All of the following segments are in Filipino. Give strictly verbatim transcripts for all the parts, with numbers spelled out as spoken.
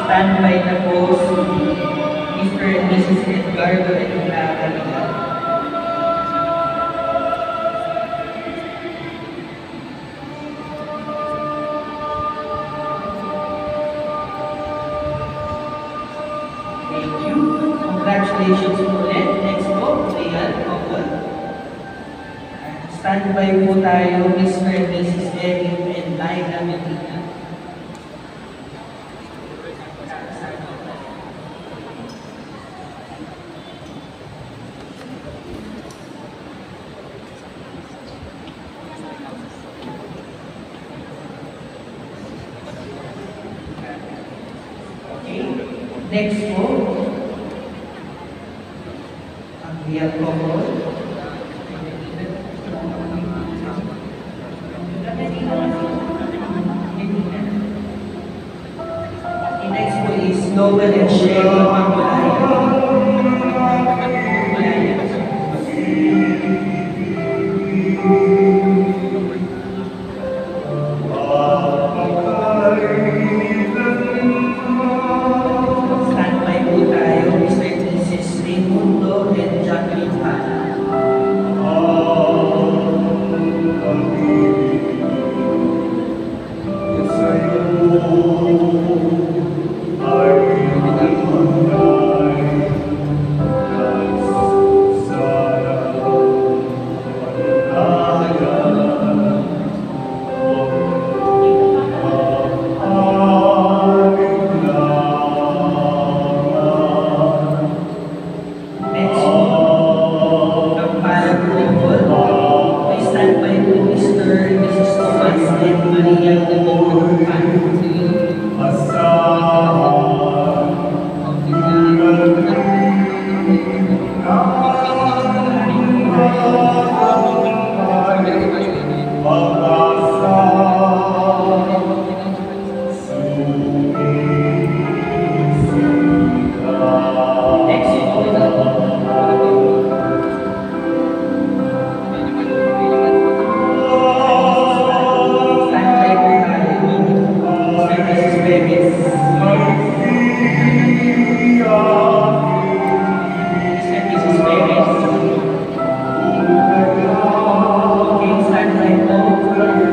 Standby na po si Mister and Missus Edgardo and Clara. Thank you. Congratulations ulit. Next po, Rian, Paul. Standby po tayo, Mister and Missus Eric and Laila Medina. Next po, ang Rian Paul. Next po is Noel and Sherry Mangulaya. Thank you.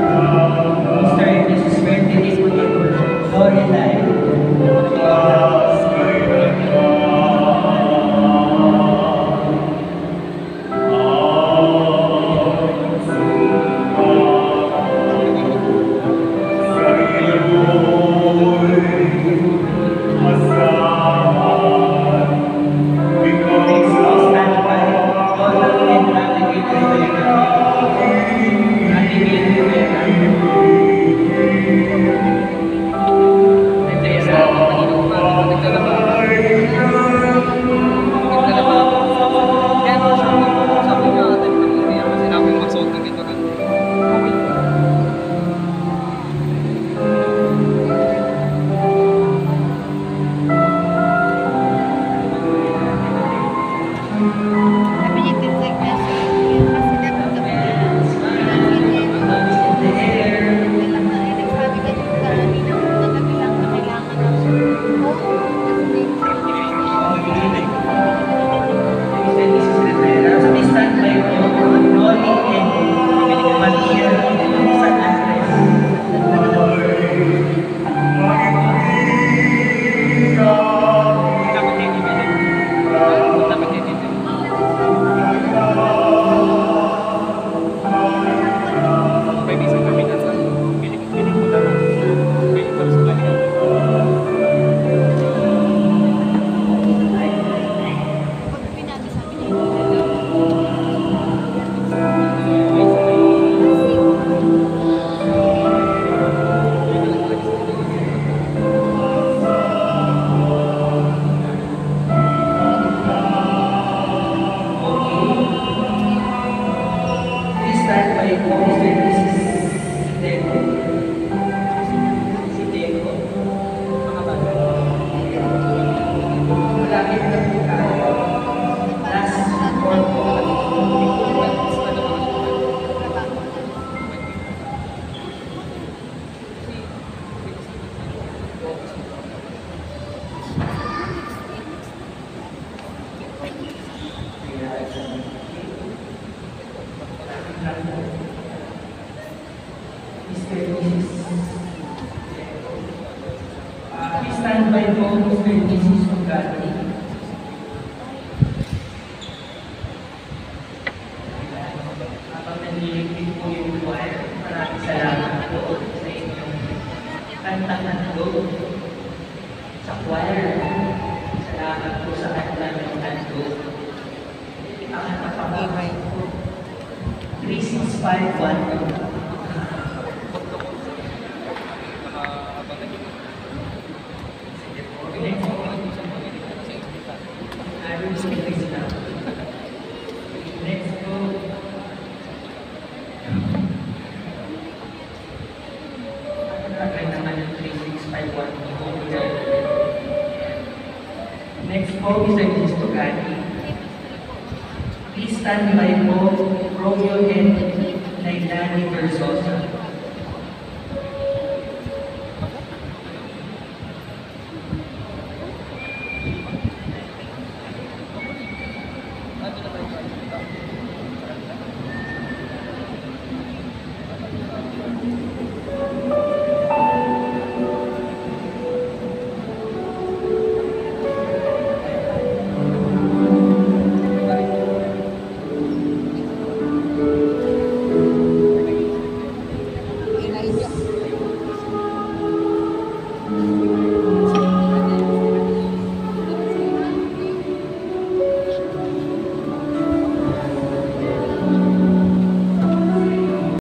po, Mister and Missus Mugati. Habang naliligpit po yung choir, maraming salamat po sa inyong kantang handog sa choir. Salamat po sa kantang ng handog. Ang napapamay po, three six five one. Next po. Nakakay naman yung three six five one. Next po, Mister Gisto Gani. Please stand by po, Romeo and Nailani Versosa.